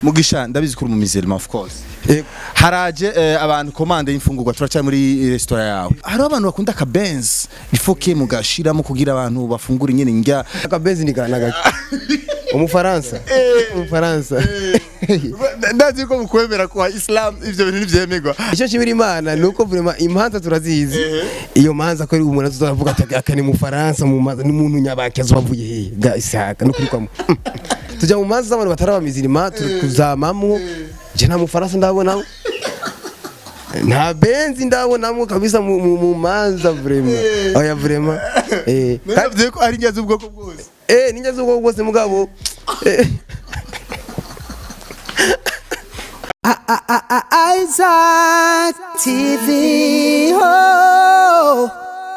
Mugisha ndabizi kuri mu mizerima of course. Haraje abantu commande y'imfungurwa turacyari muri restaurant yawe. Hari abantu bakunda akabenz ifoke mugashiramo kugira abantu bafungura nyene njya. Akabenz ni kana Umufaransa. Umufaransa. Ndazi ko mukwemera kwa Islam ivyo bintu nivyemerwa. Icyo kibiri Imana nuko vraiment imanza turazizi. Iyo manza ko ari umuntu tuzavuga ati akani mu Faransa mu manza n'umuntu nyabake azavuye he ga Isaka no kuri kwa tujya mu manza abantu batarabamizirima tukuzamamo je nta mu Faransa ndabona nta benzi ndabonamo kabisa mu manza vraiment oya vraiment navye ko ari nyazo ubwoko bwose ninja z'ubwoko bwose mugabo Isaac TV. Oh.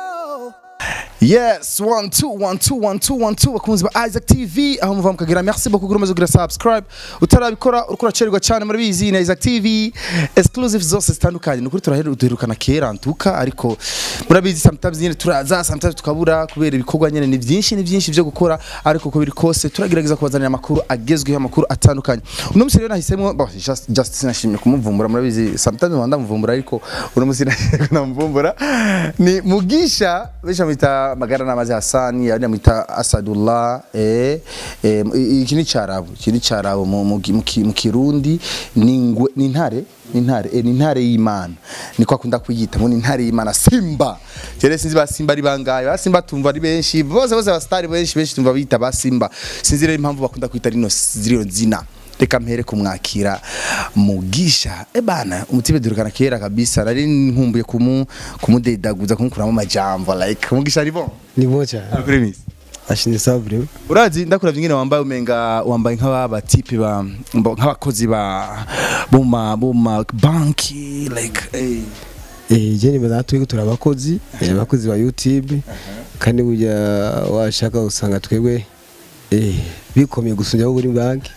Yes, 1 2 1 2 1 2 1 2 bakunzi ba Isaac TV aho muva mukagira merci beaucoup gurumaze kugira subscribe utarabikora urukora cerwa cyane muri bizi na Isaac TV exclusive zose zitandukanye nukuri turaherukana kera ntuka ariko murabizi sometimes nyene turaza sometimes tukabura kubera ibikorwa nyene ni byinshi byo gukora ariko ko biri kose turagerageza kubazanira amakuru agezweho amakuru atandukanye uno musi rero nahisemwe just sinashimye kumuvumbura murabizi sometimes wanda muvumbura ariko uno musi namuvumbura ni Mugisha besha mita magara namaze Hasani yari amwita Asadullah ikini cyarabo mu Kirundi ni ntare y'Imana niko akunda kuyita mu ntare y'Imana Simba cyere sinzi ba Simba ari bangaye ba Simba tumva ari benshi bose abastari benshi tumva bita ba Simba sinzi rero impamvu bakunda kwita rino zina reka mpere kumwakira Mugisha bana umutibe durukana kera kabisa nari nkumbuye kumudedaguza kumukuramo amajambo like Mugisha ari bon ni bocha premise ashinde sabre urazi ndakuravye ngene wambaye nk'aba type ba nk'abakozi ba buma banki like je ni bazatwe turabakozi abakozi ba YouTube kandi burya washaka usanga twebwe bikomeye gusunya buri banki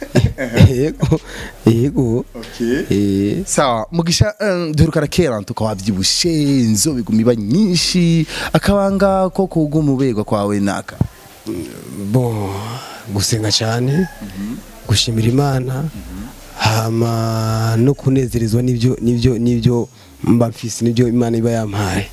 yego okay sawa Mugisha durukana kera tukawavyibushe nzo bigumiba nyinshi akabanga ko kugumubegwa kwawe naka bon gusenga cyane gushimira Imana hama no kunezerezwa nivyo mbafisi nivyo Imana iba yampaye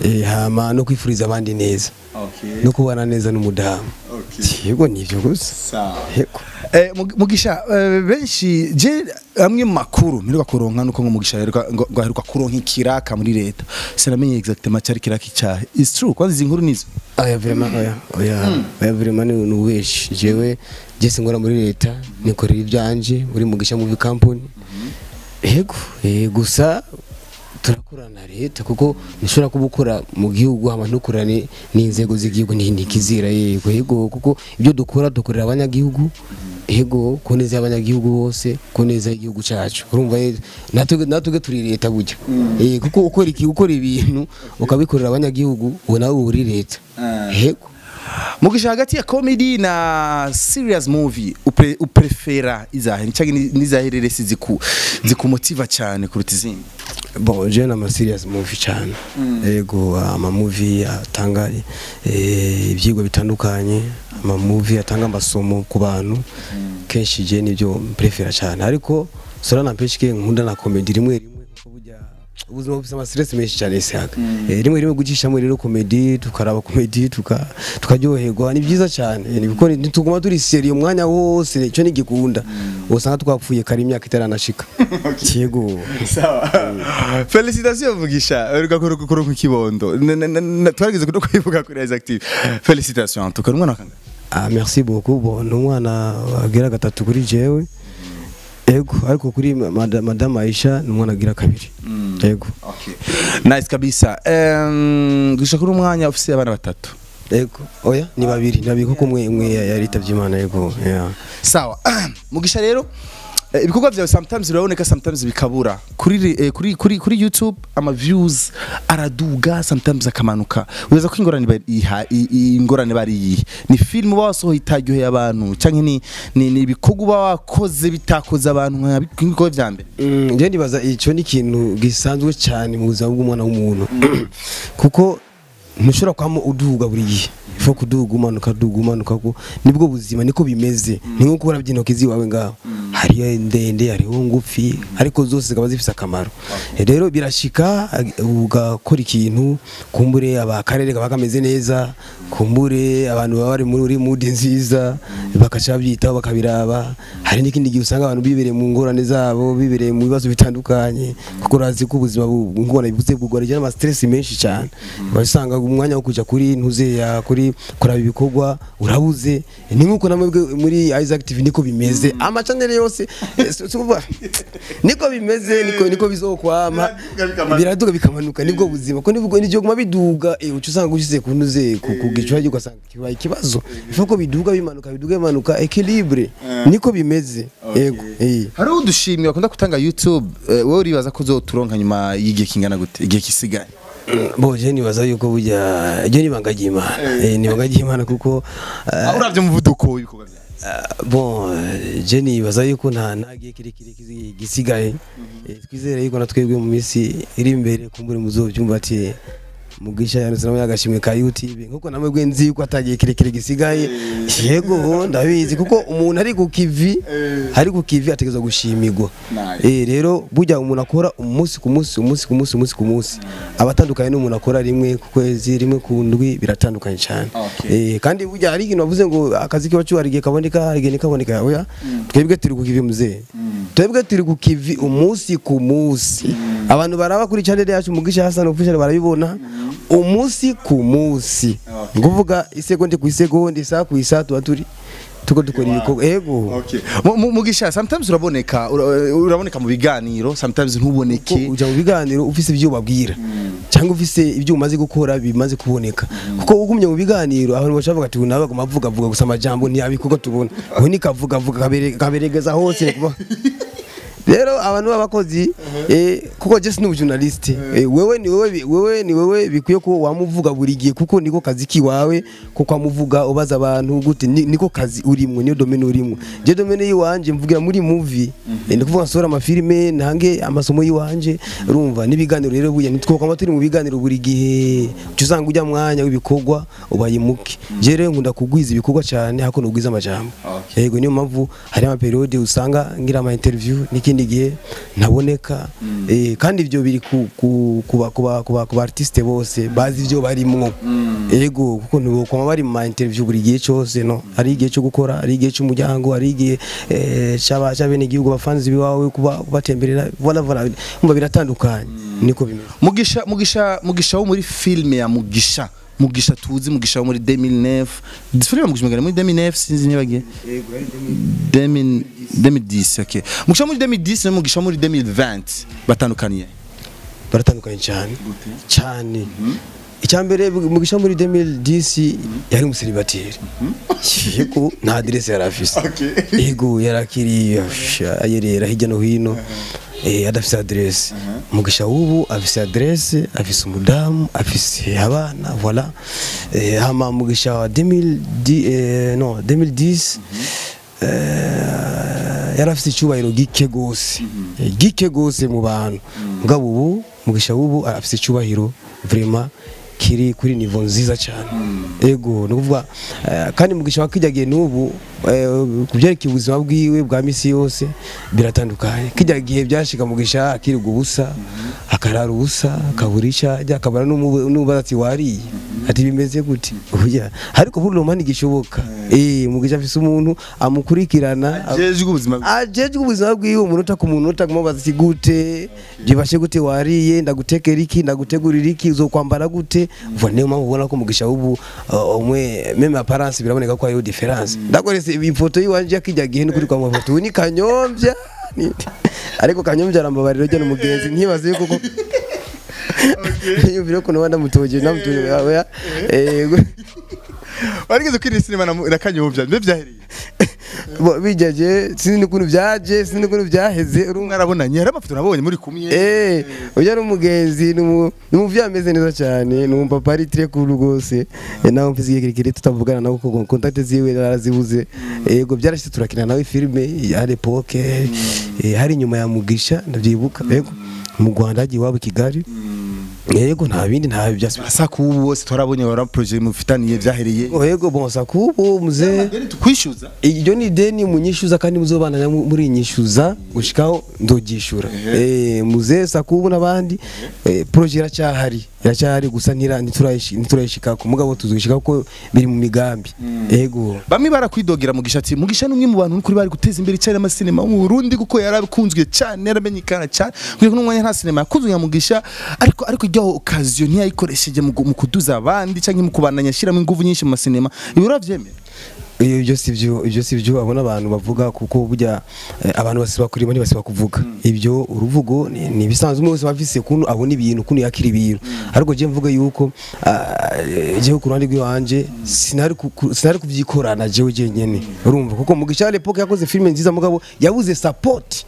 hama no kwifuriza abandi neza no kubana neza n'umudamu yego nivyo gusa yego Mugisha benshi je amwe makuru mperuka kuronka nuko ngo Mugisha ngo aheruka kuronka ikiraka muri leta sinamenye exactement cyari kiraka cyahe is true kwanza izi nkuru nizo oya vraiment oya vraiment ni uweshi jewe jese ngora muri leta nikorera ibyanje muri Mugisha mu company yego gusa turakorana leta kuko nishobora kubukora mu gihugu abantu nukorane n'inzego z'igihugu n'indikizira yego kuko ibyo dukorera abanyagihugu yego kuneza abanyagihugu bose kuneza igihugu cyacu urumva natwe turi leta burya kuko ukora ibintu ukabikorera abanyagihugu ubona uri leta yego Mugisha hagati ya comedy na serious movie uprefera izahe cyangwa nizaherere zikumotiva cyane kuruta izindi bon je na serious movie cyane yego ama movie atanga ibyigwa bitandukanye ama movie atanga amasomo ku bantu kenshi je nibyo prefera cyane ariko sora na peshike nkunda na comedy rimwe burya ubuzima bufite ama stress menshi cyane isaga rimwe gucishamwe rero comedy tukaraba comedy tukaryoherwa ni byiza cyane nibiko nituguma turi serious umwanya wose nicyo nigikunda usanga twapfuye kari imyaka itaranashika yego sawa félicitations Mugisha uruka kuronka kibondo twarigeze kuno kwivuga kuri Isaac TV félicitations tukari umwana kanga merci beaucoup bon umwana agera gatatu kuri jewe yego ariko kuri madame Aisha numwana agira kabiri yego okay nice kabisa gushaka kuri umwanya ofisi y'abana batatu yego oya ni babiri kuko umwe yaritavye Imana yego sawa Mugisha rero ibikorwa byawe sometimes biraboneka sometimes bikabura kuri YouTube ama views araduga sometimes akamanuka uweza ko ingorane bari ni film basohoye itaryoheye abantu canke ni ibikorwa bakoze bitakoze abantu nk'ibiko byambe je ndibaza ico ni ikintu gisanzwe cyane mu buzima bw'umwana w'umuntu kuko ntushobora kwamo uduga buri gihe fo kuduga umanuka ko nibwo buzima niko bimeze ni nko kubura byintoki ziwawe ngaho hariyo ndende hariho ngufi ariko zose zikaba zifise akamaro rero birashika ugakora ikintu kumbure abakarere bakameze neza kumbure abantu baba bari muri mood nziza bakaca byitaho bakabiraba hari n'ikindi gihe usanga abantu bibereye mu ngorane zabo bibereye mu bibazo bitandukanye kuko razi ko ubuzima ngona bivuze bugorije ama stress menshi cyane basanga umwanya wo kuja kuri ntuze ya kuri kuraba ibikorwa urabuze ni nkuko namwe muri Isaac TV niko bimeze ama channel yose niko bimeze niko bizokwama biraduga bikamanuka nibwo buzima ko nibwo nijyo guma biduga ucusanga gushize kunuze kugicwa cyo gasanga kibaye ikibazo ifoko biduga bimanuka equilibre niko bimeze yego hari udushimwe bakunda kutanga YouTube wowe uribaza ko uzoturonka nyuma y'igihe kingana gute igihe kisigaye boje nibaza yuko burya je nibangagiye Imana nibangagiye Imana kuko uravye muvuduko w'ibikorwa bon je nibaza yuko ntagiye kiri gisigaye twizere yuko natwebwe mu minsi iri imbere kumbure muzovyumva ati mugisha yanuzamo yagashimwe ka YouTube nkuko namwe gwenzi yuko atagiye kirekire gisigaye yego ndabizi kuko umuntu ari ku kivi ategeza gushimigwa rero burya umuntu akora umunsi ku munsi abatandukanye n'umuntu akora rimwe ku kwezi rimwe ku ndwi biratandukanye cyane kandi burya hari ikintu bavuze ngo akazi kibacu harigiye kaboneka harigiye nikaboneka oya twebwe turi ku kivi muzee twebwe turi ku kivi umunsi ku munsi abantu baraba kuri channel yacu mugisha Hassan official barabibona umunsi ku munsi nguvuga isegonde ku isegonde saa ku isaa turi tuko dukora ibikorwa ego mugisha sometimes uraboneka mu biganiro sometimes ntuboneke uja mu biganiro ufise ibyo babwira cyangwa ufise ibyo umaze gukora bimaze kuboneka kuko ugumye mu biganiro abantu bacavuga ati nabaga mavuga gusa amajambo ntiyabikorwa tubona ubu ni kavuga kaberegeza hose rero abantu babakozi kuko just no journalist wewe ni wewe bikwiye ko wamuvuga buri gihe kuko niko kazi kiwawe kuko amuvuga ubaza abantu gute niko kazi urimwe niyo domaine urimwe je domaine yiwanje mvugira muri movie ndikuvuga nsora amafilme nange amasomo yiwanje urumva nibiganiro rero buya nitwo kwa turi mu biganiro buri gihe cyuzanga ujya mwanya w'ibikorwa ubayimuke je rero ngunda kugwiza ibikorwa cyane hako no gwiza amajambo yego niyo mpamvu hari ama periode usanga ngira ama interview gihe naboneka kandi ibyo biri kuba artiste bose bazi ibyo barimwo ego kuko nuko kwa bari mu interview buri gihe cyose no ari igihe cyo gukora ari igihe cy'umuryango ari igihe cyabene igihugu bafanzi biwawe kubatemberera voilà mba biratandukanye niko bimeze mugisha wo muri film ya mugisha tuzi mugisha wo muri 2009 difurira mugisha muri 2009 sinzi nibagiye 2010 okay mugisha muri 2010 mugisha muri 2020 baratandukanye cyane icyambere mugisha muri 2010 yari umuseribateri yego nta adresse yarafise yego yarakiri ayerera hirya no hino adafise adresse mugisha ubu afise adresse afise umudamu afise abana voilà hama mugisha wa 2010 yarafise cyubahiro gike gose mu bantu ngabo ubu mugisha ubu afise cyubahiro vraiment kiri kuri niveau nziza cyane ego nukuvuga kandi mugisha wakijyagiye nubu kubyereka ubuzima bwiwe bwa misi yose biratandukanye kijyagiye byashika mugisha akiri gubusa akarara ubusa akaburisha akabara n'ubazi wariye ati bimeze gute oya ariko buri romani gishoboka mugisha afise umuntu amukurikirana ajejwe ubuzima bwiwe umunota ku munota kumubaza gute byibashe gute wariye ndagutekera iki ndagutegurira iki uzokwambara gute niyo mpamvu ubona ko mugisha ubu umwe meme apparence biraboneka ko ayo difference ndakorese ifoto yiwanje yakijyagiye no kuri kwa mafoto ni kanyombya ariko kanyombya arambabarira ryo n'umugenzi ntibaze yuko yumvira ko nabanda mutoje namutoje oya warigeze kuri cinema na kanyombya byahereye bijaje sinzi n'ukuntu byaje sinzi n'ukuntu byaheze urumwe arabonanye hari amafoto nabonye muri kumwe uya n'umugenzi n'umuvyameze neza cyane numva pari très cool rwose naho mfise igihe tutavugana nawe kuko contact ziwe narazibuze yego byarashitse turakina nawe filme ya l'époque hari nyuma ya mugisha ndabyibuka yego mu Rwanda agiye wabo Kigali yego nta bindi nta byasi Sakubu bose twarabonye wara projet mufitaniye vyahereye yego bon Sakubu muze tukwishyuza iyo ni deni munyishyuza kandi muzobana muri nyishyuza gushikaho ndogishura muze Sakubu nabandi projet iracyahari gusa ntiturayishika ku mugabo tuzishika ko biri mu migambi yego bamwe barakwidogera mugisha ati mugisha numwe mu bantu kuri bari guteza imbere cyane amasinema mu Burundi kuko yarabikunzwe cyane yaramenyekana cyane kuko n'umwanya nta sinema yakunzwe ya mugisha ariko iryo occasion ntiyayikoresheje mu kuduza abandi cyangwa mu kubananya shiramo ingufu nyinshi mu masinema iburavyemera ibyo sivyo abona abantu bavuga kuko burya abantu basiba kurima ntibasiba kuvuga ibyo uruvugo ni bisanzwe umwe wese bafise kuntu abona ibintu kuntu yakira ibintu ariko je mvuga yuko je ku ruhande rw'iwanje sinari kuvyikorana jewe jenyene urumva kuko mugisha l'époque yakoze filme nziza mugabo yabuze support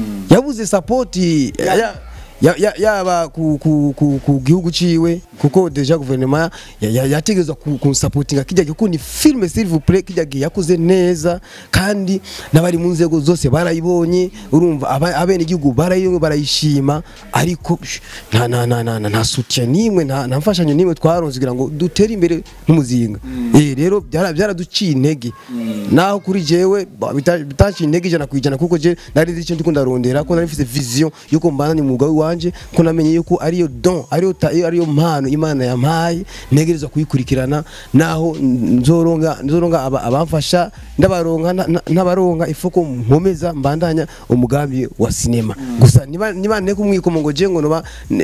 yaba ku gihugu ciwe kuko deja gouvernement yategezwa ku supportinga kijya kuko ni film s'il vous plaît kijya yakoze neza kandi nabari mu nzego zose barayibonye urumva abene igihugu barayishima ariko nta soutien nimwe nta mfashanyo nimwe twaronse kugira ngo dutere imbere nk'umuzinga rero byaraduciye intege naho kuri jewe bitaciye intege ijana kwijana kuko je nari icyo ndiko ndarondera ko nari mfite vision yuko mbana ni umugabo wanje ko namenye yuko ariyo don ariyo mpano Imana yampaye negerezwa kuyikurikirana naho nzoronga abamfasha ndabaronka ifoko mpomeza mbandanya umugambi wa sinema gusa niba ne kumwikomo ngo je ngo noba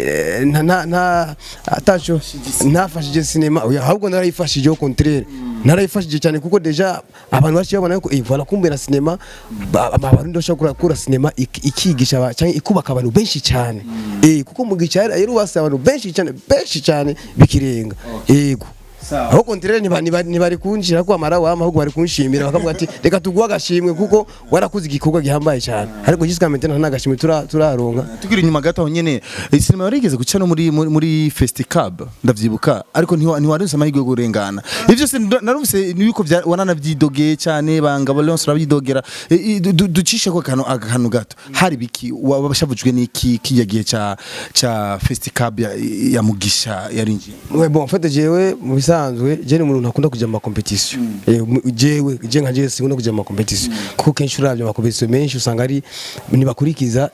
atacho nafashije sinema ahubwo narayifashije au contraire narayifashije cyane kuko deja abantu bashi babona yuko voilà kumbe na sinema abantu ndoshaka gukora sinema ikigisha cyangwa ikubaka abantu benshi cyane kuko mugisha rero basa abantu benshi cyane bikirenga yego aho kontrere ntibari kunjira ko amara wama ahubwo bari kunshimira bakavuga ati reka tuguha agashimwe kuko warakoze igikorwa gihambaye cyane ariko jusqu'à maintenant nta gashimwe turaronka tugira inyuma gato nyene sinema yarigeze guca no muri festival ndavyibuka ariko ntiwarenze amahirwe yo kurengana ivyo se narumvise yuko wananavyidogeye cyane bangabo Leonce rabyidogera ducishe ko akantu gato hari biki wabashavujwe n'iki kiyagiye ca festival ya mugisha yarinjiye bon en fait jewe mu bisanzwe je ni umuntu nakunda kujya mu competition jewe nka je sikunda kujya mu competition kuko kenshi uravye mu competition menshi usanga ari nibakurikiza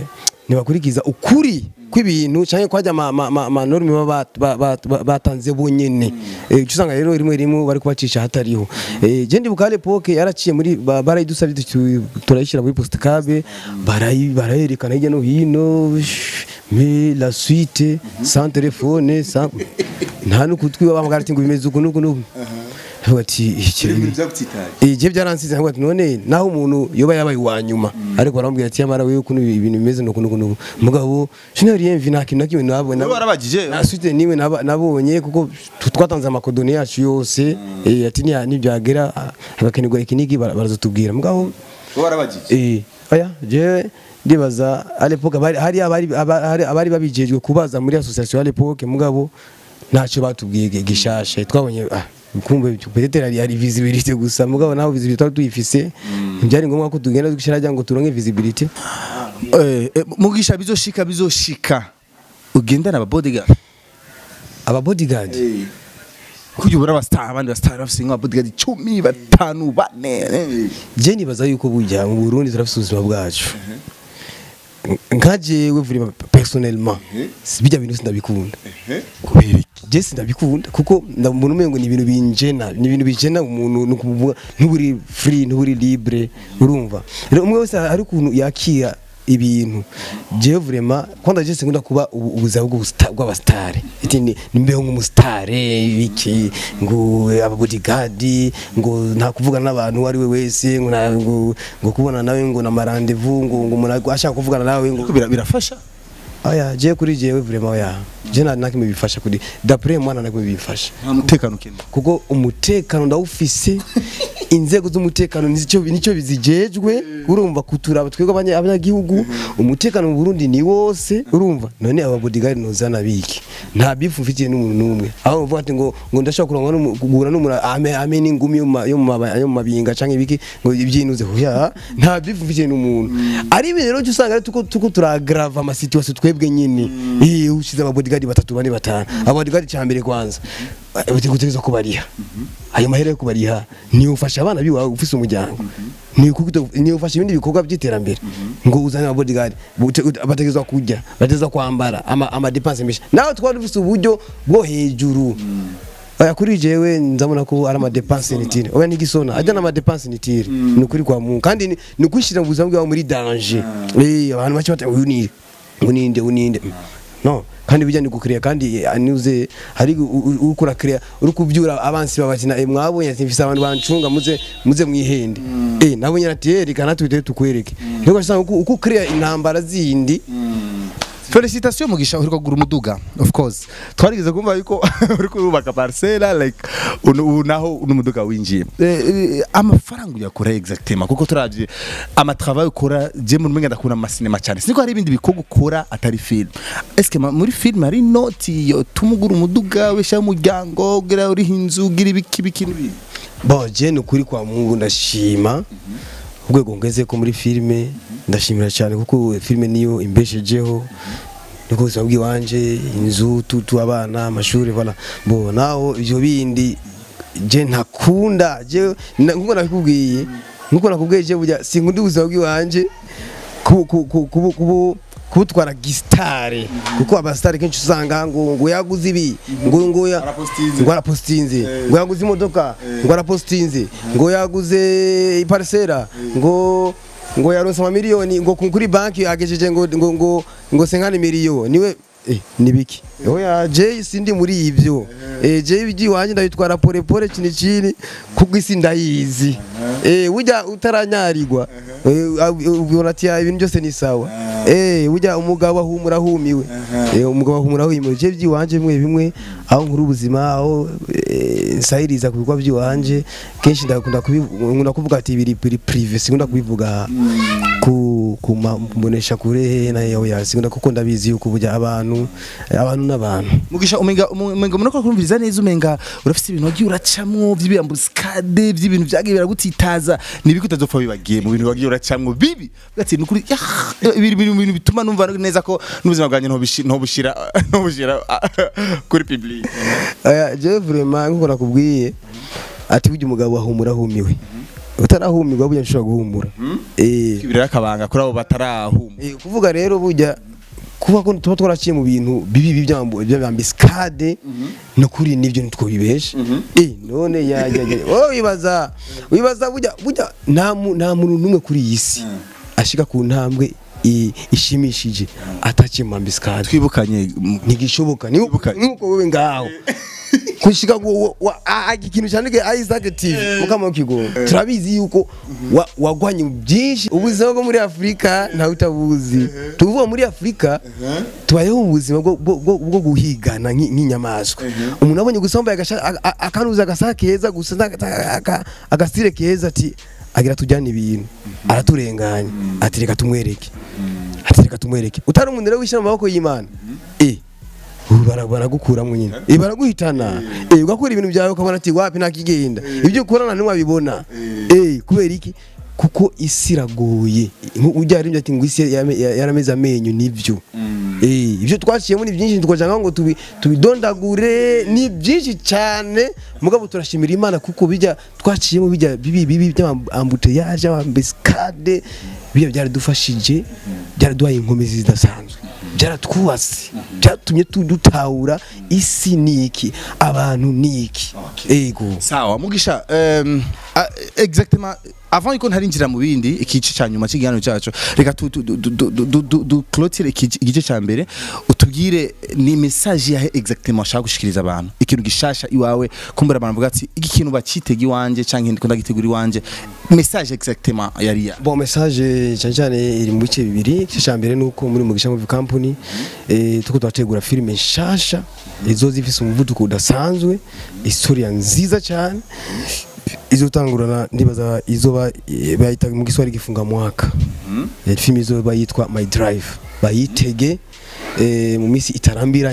ukuri kw'ibintu cyangwa kwajya ma norme batanze bonyene usanga rero rimwe bari kubacisha hatariho je ndi bukale poke yaraciye muri barayidusabye turayishira muri postcard barayerekana hirya no hino mais la suite sans téléphone sans nta nukutwiba bamugara ati ngo bimeze uko nuko bati ije byaransize ngo ati none naho umuntu yoba yabaye wanyuma ariko barambwira ati yamara wewe kuno ibintu bimeze nuko mugabo sinari envie nakintu nakimwe nabona barabagije na suite niwe nabonye kuko twatanze amakodoni yacu yose ati ni byagera agakenirwa ikinigi barazotubwira mugabo barabagije aya je ndibaza à l'époque hari abari babijejwe kubaza muri association à l'époque mugabo ntacyo batubwiye gishashe twabonye kumbe peut-être ari visibilité gusa mugabo naho visibilité tuyifise byari ngombwa ko tugenda dushira ngo turonke visibilité mugisha bizoshika ugenda na bodyguard kugira ubura abastar abandi bastar bafise nka bodyguard 10 5 4 je nibaza yuko bujya mu Burundi turafise ubuzima bwacu nkajewe vraiment personnellement bijya bintu sindabikunda kubera je sindabikunda kuko ndabona umengo ni ibintu bijena umuntu ntuburi free ntuburi libre urumva rero umwe wese ari kuntu yakira ibintu je vraiment kwanda je singunda kuba ubuzima bw'abastare iti nimbeho nk'umustare biki ngo ababodyguard ngo nta kuvugana n'abantu ari we wese ngo kubona nawe ngo na rendezvous ngo umuntu ashaka kuvugana nawe ngo birafasha aya je kuri jewe vraiment ya je nakimwe bifasha kuri d'après moi nakimwe bifasha umutekano kende kuko umutekano ndawufise inzego z'umutekano nico bizijejwe urumva kuturaba twego abanyagihugu umutekano mu Burundi ni wose urumva none aba bodyguard nozana biki nta bifu mfitiye n'umuntu n'umwe aho uvuga ati ngo ndashaka kugura n'umuntu ame n'ingumi yo mu mabinga canke ibiki ngo ibyinuze hoya nta bifu mfitiye n'umuntu ari ibintu rero usanga ari tuko turagrava ama situation twebwe nyine ushize aba bodyguard 3 4 5 aba bodyguard cyambere kwanza utegereza kubariha ayo mahera yo kubariha ni ufasha abana biwawe ufise umuryango ni ufasha ibindi bikorwa by'iterambere ngo uzane aba bodyguard bategereza kujya bategereza kwambara ama dépenses meshi nawe twari ufise uburyo bwo hejuru aya kuri jewe nzabona ko ari ama dépenses nitire oya nigisona ajana ama dépenses nitire nukuri kwa Mungu kandi ni kwishira mu buzima bwawe muri danger abantu bace bata uninde no kandi bijyanye gukreya kandi aniuze hari ukura kreya uri kubyura abansi babakina mwabonye mfise abantu bancunga muze mwihende nabonye natiyeri kana twite tukwereke niko cyangwa uko kreya intambara zindi. Félicitations Mugisha uri kugura umuduga of course twarigeze kumva yuko uri kurubaka parcela like unaho umuduga winjiye amafaranga yakora exactement kuko turavye ama travail ukora je mu mwenga ndakuna ama cinema cyane siniko hari ibindi bikorwa ukora atari film est-ce que muri film hari noti yo tumugura umuduga wesha umuryango gira uri hinzu gira ibiki n'ibindi bo je nukuri kwa Mungu ndashima ubwo ngeze ko muri filme ndashimira cyane kuko filme niyo imbeshejeho niko sabwi wanje inzu tutu abana amashuri voilà bo naho ibyo bindi je ntakunda je nkuko nakubwiye je burya sinkundi ubuzabwi wanje kubutwara gistare kuko abastare kenshi usanga ngo yaguze ibi ngo arapostinze ngo yaguze imodoka ngo arapostinze ngo yaguze parcela ngo yaronse ama miliyoni ngo kuri banki agejeje ngo 50 miliyoni niwe nibiki oya je sindi muri ivyo je biji wanje ndabitwara pole chini kugwisi ndayizi burya utaranyarirwa ubona ati ibintu byose ni sawa burya umugabo ahumura humiwe umugabo ahumura humiwe je biji wanje bimwe aho nkuru ubuzima aho nsahiriza kubikwa biji wanje kenshi ndakunda kuvuga ati biri privacy sikunda kubivuga kumbonesha kure na yo sikunda kuko ndabizi yuko burya abantu n'abantu Mugisha umenga munako kumviriza neza umenga urafite ibintu wagiye uracamwo by'ibiyambuskade by'ibintu byagiye biragutitaza nibikutazopfa bibagiye mu bintu wagiye uracamwo bibi gati nukuri ibintu bituma numva neza ko n'ubuzima bwanjye ntobushira kuri public je vraiment nko nakubwiye ati burya umugabo ahumura humiwe utarahumirwa burya nshobora guhumura kibirira akabanga kuri abo batarahumura kuvuga rero burya kuba ko tuba twaraciye mu bintu bibi by'ambiskade no kuri nivyo ntitwobibeshe none wibaza burya nta muntu numwe kuri yisi ashika ku ntambwe ishimishije ataciye mu ambiskade twibukanye ntigishoboka nuko wewe ngaho kushika ikintu cyandike Isaac TV mukama kigo turabizi yuko wagwanye byinshi ubuzima bwo muri Afrika nta utabuzi tuvuga muri Afrika tubayeho ubuzima bwo guhigana nk'inyamaswa umuntu abonye gusomba akanuza agasaka keza gusa agasire keza ati agira tujyana ibintu araturenganya ati reka tumwereke utari umuntu rero wishyira mu maboko y'Imana baragukuramo nyine baraguhitana ugakora ibintu byawe ukabona ati wapi nakigenda ibyo ukorana ntiwabibona kubera iki kuko isi iragoye ujya ari ati ngo isi yarameze amenyo nivyo ibyo twaciyemo ni byinshi twajanga ngo tubidondagure ni byinshi cyane mugabo turashimira Imana kuko bijya twaciyemo bijya bibi by'ambute yaje ambiskade bijya byaradufashije byaraduhaye inkomezi zidasanzwe byaratwuwase byatumye dutahura isi niki abantu niki ego sawa Mugisha exactement avant yuko ntarinjira mu bindi ikice cyanyuma cy'igihano cyacu reka du clôture igice cya mbere utubwire ni message yahe exactement shaka gushikiriza abantu ikintu gishasha iwawe kumbura abantu bavuga ati iki kintu bacitege iwanje canke ndiko ndagitegura iwanje message exactement yari bon message cyane iri mu bice bibiri cya mbere nuko muri Mugisha Movie Company tuko twategura filime nshasha izo zifise umuvuduko udasanzwe historia nziza cyane izotangurana ndibaza izoba bayita mu Giswahili gifunga mwaka filime izoba yitwa My Drive bayitege mu misi itarambiranye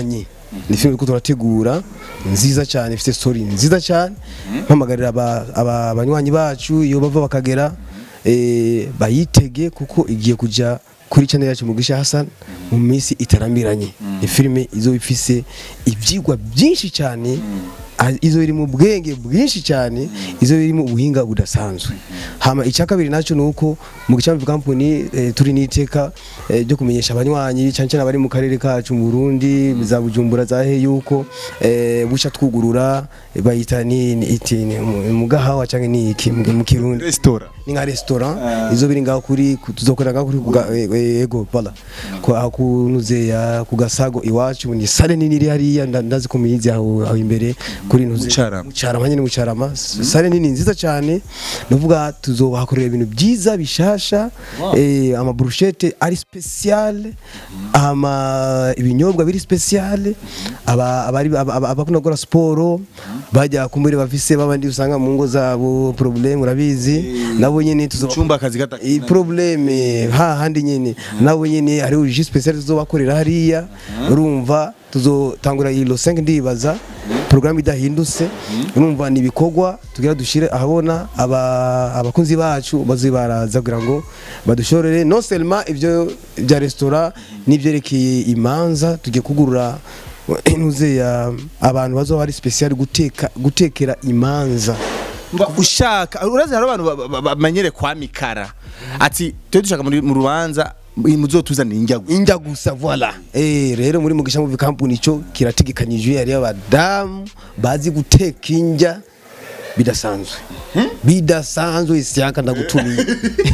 ni filime turiko turategura nziza cyane ifite story nziza cyane mpamagarira abanywanyi bacu iyo bava bakagera bayitege kuko igiye kuja kuri channel yacu Mugisha Hassan mu minsi itarambiranye. Ni filime izo ifise ivyigwa byinshi cyane, izo biri mu bwenge bwinshi cyane, izo biri mu buhinga budasanzwe. Hama icyakabiri naco nuko Mugisha Company turi niteka ryo kumenyesha abanywanyi cyane cyane abari mu karere kacu mu Burundi za Bujumbura zahe yuko buca twugurura bayita ni mu gahawa cyangwa ni iki mu Kirundi restaurant, ni nka restaurant izo biri ngaho kuri tuzokorera kuri ego bala ko akunuze ya kugasago iwacu ni sale nini iri hariya ndazi ko muyizi aho imbere kuri ntuze mucarama nyine mucarama sale nini nziza cyane nuvuga tuzobakorera ibintu byiza bishasha ama bruschette ari special ama ibinyobwa biri special abakunda gukora sport bajya kumure bafise babandi usanga mu ngo zabo problem urabizi nabo nyene tuzochumba akazi gata probleme handi nyene nabo nyene ari uji special tuzobakorera hariya urumva tuzotangura ilo 5 ndibaza programme idahindutse urumva ni bikogwa tugira dushire ahabona abakunzi bacu bazibaraza kugira ngo badushorere no seulement ivyo bya restaurant nivyerekeye imanza tugiye kugurura inuze ya abantu bazo bari special gutekera imanza ushaka urazi hari abantu bamenyere kwa mikara ati twe dushaka mu rubanza muzotuzana injya gusa voilà rero muri Mugisha Company ico kirategekanyije yari abadamu bazi guteka injya bidasanzwe bidasanzwe isyaka ndagutumiye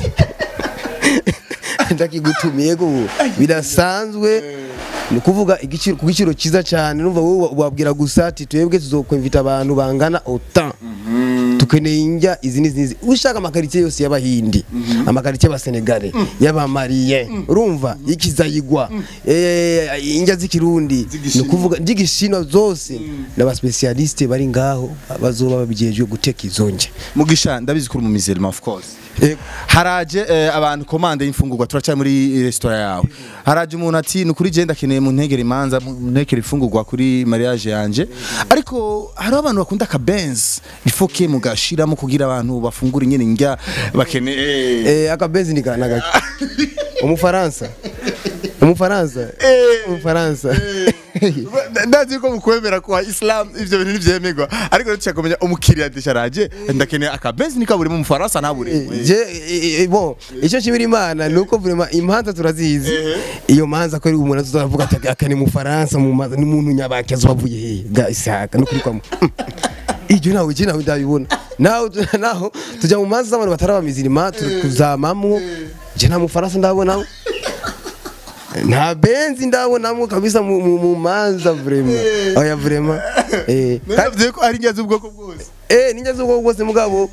ndakigutumiye go bidasanzwe ni kuvuga ku giciro kiza cyane numva wowe wabwira gusa ati twebwe tuzokwimvita abantu bangana autant tukeneye injya izi ushaka amakaritiye yose y'abahindi amakaritiye y'abasenegale y'abamariye urumva ikizayigwa injya z'ikirundi ni kuvuga ndigishino zose n'aba specialiste bari ngaho bazoba babijejwe guteka izonje Mugisha ndabizi kuri mu miserima of course haraje abantu komande y'imfungurwa turaca muri restaurant yawe haraje umuntu ati nukuri je ndakeneye mu ntegera imanza mu ntekera ifungurwa kuri mariage yanje ariko hari abantu bakunda akabenz ifoke mugashiramo kugira abantu bafungura nyene njya bakeneye akabenz ni kana gake umufaransa ndazi ko mukwemera kwa Islam ivyo bintu nivyemerwa ariko rero kumenya umukiriya desharaje ndakeneye akabenzi nikaburi mu Faransa naburi je bon ico kibiri imana nuko vraiment impanza turazizi iyo manza ko ari umuntu azavuga ati akane mu Faransa mu muntu nyabake azavuye he ga Isaka no kuri kwa ijo nawe je nawe ndabibona naho tujya mu manza abantu batarabamizirima kuzamamwo je na mu Faransa ndabona nta benzi ndabonamo kabisa mu manza vraiment oya vraiment navye ko ari nyazo ubwoko bwose ninja z'ubwoko bwose mugabo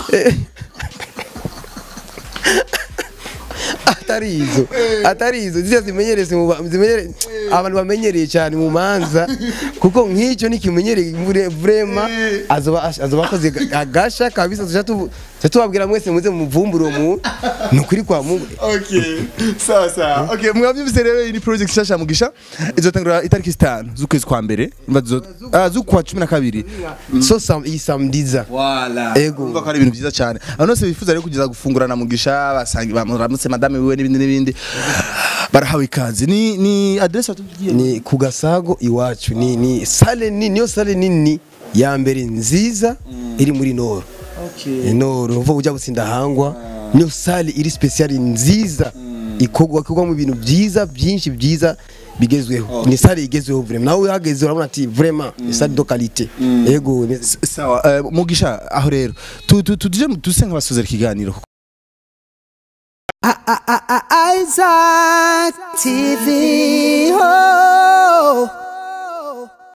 atarizo zimenyereze abantu bamenyereye cyane mu manza kuko nk'icyo nikimenyereye vraiment azoba akoze agasha kabisa tubabwira mwese muze muvumbura mu nukuri kwa Mungu. Okay sasa okay mwabyumvise rero iyi project shasha Mugisha izotangura itariki 5 z'ukwezi kwa mbere z'ukwa 12 so samdiza voilà ego umva ko ari ibintu byiza cyane abantu bose bifuza rero kugeza gufungurana Mugisha basangi bamuramutse madame wiwe n'ibindi barahawe ikaze ni address watugiye ni kugasago iwacu ni sale nini yo sale nini ya mbere nziza iri muri Nord. Okay. Nord uva ujya gusinda hangwa niyo sale iri special nziza ikogwa mu bintu byiza byinshi byiza bigezweho ni sale igezweho vraiment nawe hageze urabona ati vraiment ni sale de qualité ego sawa Mugisha aho rero tuje dusenga basozera ikiganiro Isaac TV